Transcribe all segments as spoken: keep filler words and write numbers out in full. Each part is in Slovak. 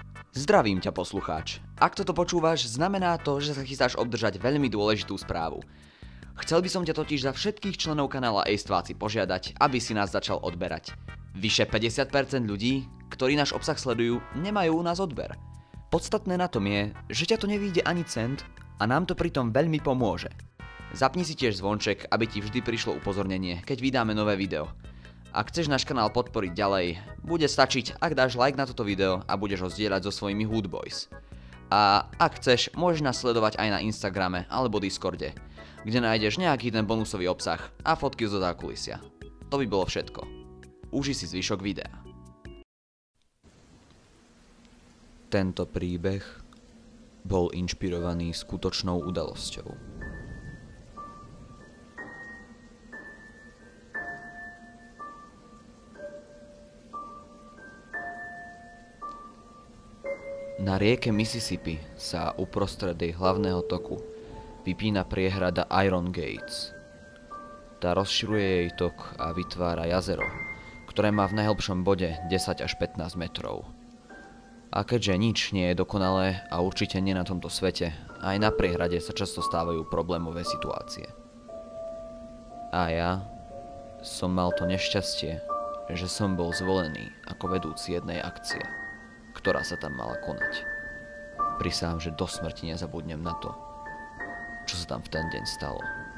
Zdravím ťa, poslucháč. Ak toto počúvaš, znamená to, že sa chystáš obdržať veľmi dôležitú správu. Chcel by som ťa totiž za všetkých členov kanála Ejstváci požiadať, aby si nás začal odberať. Vyše päťdesiat percent ľudí, ktorí náš obsah sledujú, nemajú u nás odber. Podstatné na tom je, že ťa to nevyjde ani cent a nám to pritom veľmi pomôže. Zapni si tiež zvonček, aby ti vždy prišlo upozornenie, keď vydáme nové video. Ak chceš náš kanál podporiť ďalej, bude stačiť, ak dáš like na toto video a budeš ho zdieľať so svojimi Hoodboys. A ak chceš, môžeš nás sledovať aj na Instagrame alebo Discorde, kde nájdeš nejaký ten bonusový obsah a fotky zo zákulisia. To by bolo všetko. Uži si zvyšok videa. Tento príbeh bol inšpirovaný skutočnou udalosťou. Na rieke Mississippi sa uprostred jej hlavného toku vypína priehrada Iron Gates. Tá rozširuje jej tok a vytvára jazero, ktoré má v najhlbšom bode desať až pätnásť metrov. A keďže nič nie je dokonalé a určite nie na tomto svete, aj na priehrade sa často stávajú problémové situácie. A ja som mal to nešťastie, že som bol zvolený ako vedúci jednej akcie, ktorá sa tam mala konať. Prisahám, že do smrti nezabudnem na to, čo sa tam v ten deň stalo.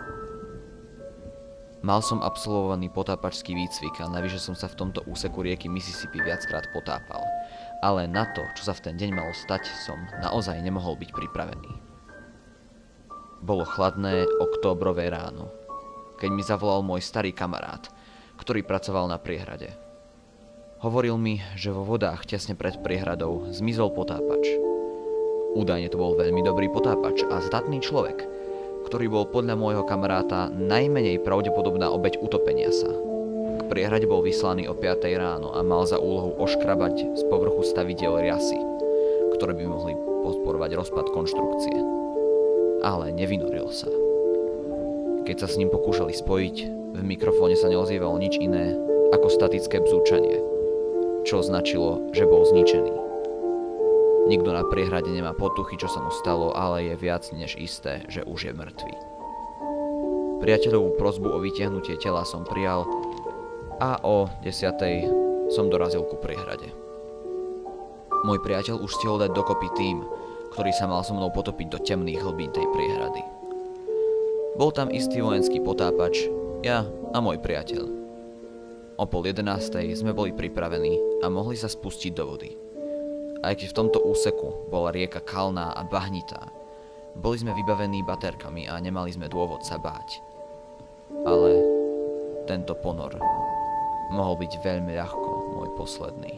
Mal som absolvovaný potápačský výcvik a navyše som sa v tomto úseku rieky Mississippi viackrát potápal, ale na to, čo sa v ten deň malo stať, som naozaj nemohol byť pripravený. Bolo chladné októbrové ráno, keď mi zavolal môj starý kamarát, ktorý pracoval na priehrade. Hovoril mi, že vo vodách tesne pred priehradou zmizol potápač. Údajne to bol veľmi dobrý potápač a zdatný človek, ktorý bol podľa môjho kamaráta najmenej pravdepodobná obeť utopenia sa. K priehrade bol vyslaný o piatej ráno a mal za úlohu oškrabať z povrchu stavidiel riasy, ktoré by mohli podporovať rozpad konštrukcie. Ale nevynoril sa. Keď sa s ním pokúšali spojiť, v mikrofóne sa neozývalo nič iné ako statické bzúčanie, čo značilo, že bol zničený. Nikto na priehrade nemá potuchy, čo sa mu stalo, ale je viac než isté, že už je mŕtvý. Priateľovú prosbu o vytiahnutie tela som prijal a o desiatej som dorazil ku priehrade. Môj priateľ už stihol dať dokopy tým, ktorý sa mal so mnou potopiť do temných hlbín tej priehrady. Bol tam istý vojenský potápač, ja a môj priateľ. O pol jedenástej sme boli pripravení a mohli sa spustiť do vody. Aj keď v tomto úseku bola rieka kalná a bahnitá, boli sme vybavení baterkami a nemali sme dôvod sa báť. Ale tento ponor mohol byť veľmi ľahko môj posledný.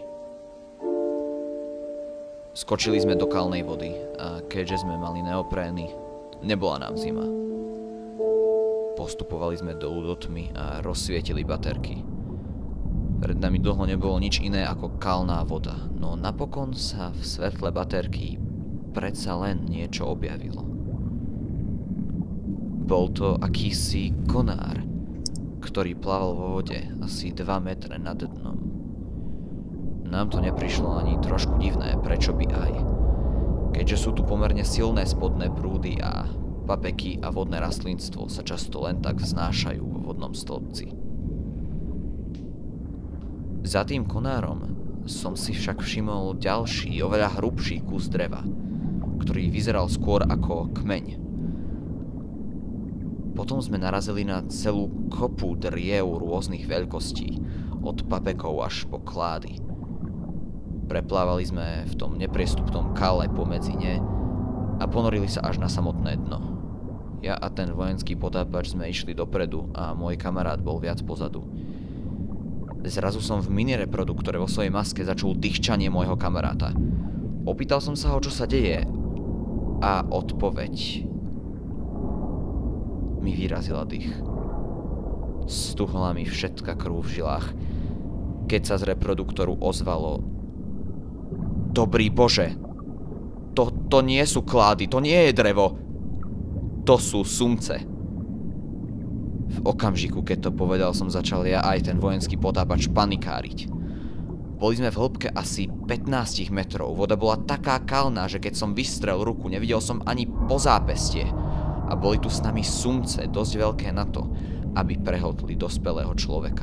Skočili sme do kalnej vody a keďže sme mali neoprény, nebola nám zima. Postupovali sme dolu do tmy a rozsvietili baterky. Pred nami dlho nebolo nič iné ako kalná voda, no napokon sa v svetle baterky predsa len niečo objavilo. Bol to akýsi konár, ktorý plával vo vode asi dva metre nad dnom. Nám to neprišlo ani trošku divné, prečo by aj. Keďže sú tu pomerne silné spodné prúdy a papeky a vodné rastlinstvo sa často len tak vznášajú vo vodnom stĺpci. Za tým konárom som si však všimol ďalší, oveľa hrubší kus dreva, ktorý vyzeral skôr ako kmeň. Potom sme narazili na celú kopu driev rôznych veľkostí, od papekov až po klády. Preplávali sme v tom nepriestupnom kale pomedzi ne a ponorili sa až na samotné dno. Ja a ten vojenský potápač sme išli dopredu a môj kamarát bol viac pozadu. Zrazu som v minireproduktore vo svojej maske začul dýchčanie môjho kamaráta. Opýtal som sa ho, čo sa deje, a odpoveď mi vyrazila dých. Stuhla mi všetka krv v žilách, keď sa z reproduktoru ozvalo: Dobrý Bože, to, to nie sú klády, to nie je drevo, to sú sumce. V okamžiku, keď to povedal, som začal ja aj ten vojenský potápač panikáriť. Boli sme v hĺbke asi pätnásť metrov. Voda bola taká kalná, že keď som vystrel ruku, nevidel som ani po zápestie. A boli tu s nami sumce, dosť veľké na to, aby prehltli dospelého človeka.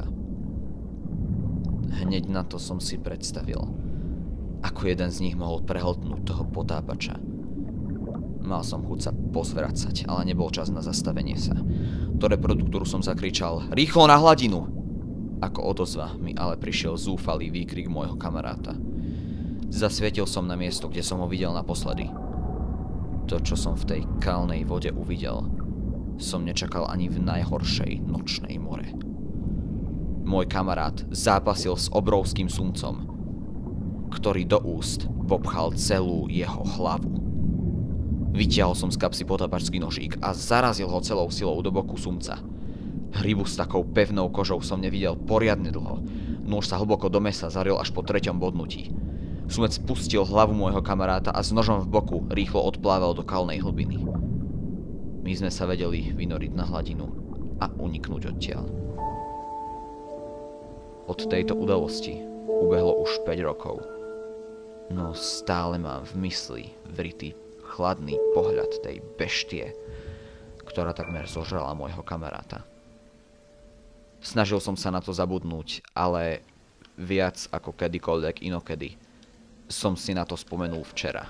Hneď na to som si predstavil, ako jeden z nich mohol prehltnúť toho potápača. Mal som chuť sa pozvracať, ale nebol čas na zastavenie sa. Do reproduktoru som zakričal: "Rýchlo na hladinu!" Ako odozva mi ale prišiel zúfalý výkrik môjho kamaráta. Zasvietil som na miesto, kde som ho videl naposledy. To, čo som v tej kalnej vode uvidel, som nečakal ani v najhoršej nočnej more. Môj kamarát zápasil s obrovským sumcom, ktorý do úst bobchal celú jeho hlavu. Vytiahol som z kapsy potápačský nožík a zarazil ho celou silou do boku sumca. Rybu s takou pevnou kožou som nevidel poriadne dlho. Nôž sa hlboko do mesa zaril až po treťom bodnutí. Sumec pustil hlavu môjho kamaráta a s nožom v boku rýchlo odplával do kalnej hlbiny. My sme sa vedeli vynoriť na hladinu a uniknúť odtiaľ. Od tejto udalosti ubehlo už päť rokov. No stále mám v mysli vrytý chladný pohľad tej beštie, ktorá takmer zožrala môjho kamaráta. Snažil som sa na to zabudnúť, ale viac ako kedykoľvek inokedy som si na to spomenul včera.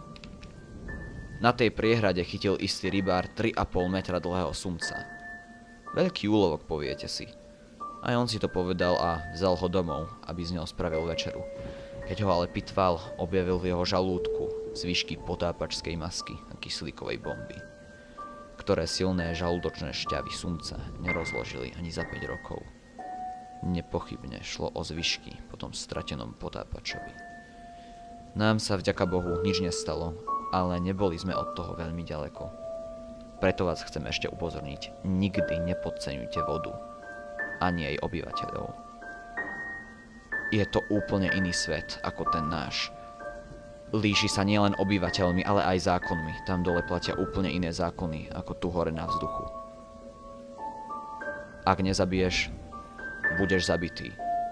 Na tej priehrade chytil istý rybár tri a pol metra dlhého sumca. Veľký úlovok, poviete si. Aj on si to povedal a vzal ho domov, aby z neho spravil večeru. Keď ho ale pitval, objavil v jeho žalúdku zvyšky potápačskej masky a kyslíkovej bomby, ktoré silné žalúdočné šťavy sumca nerozložili ani za päť rokov. Nepochybne šlo o zvyšky po tom stratenom potápačovi. Nám sa vďaka Bohu nič nestalo, ale neboli sme od toho veľmi ďaleko. Preto vás chcem ešte upozorniť, nikdy nepodceňujte vodu, ani jej obyvateľov. Je to úplne iný svet ako ten náš. Líši sa nielen obyvateľmi, ale aj zákonmi. Tam dole platia úplne iné zákony, ako tu hore na vzduchu. Ak nezabiješ, budeš zabitý.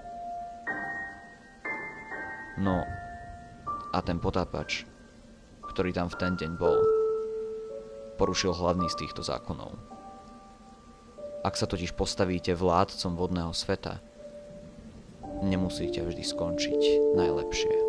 No, a ten potápač, ktorý tam v ten deň bol, porušil hlavný z týchto zákonov. Ak sa totiž postavíte vládcom vodného sveta, nemusíte vždy skončiť najlepšie.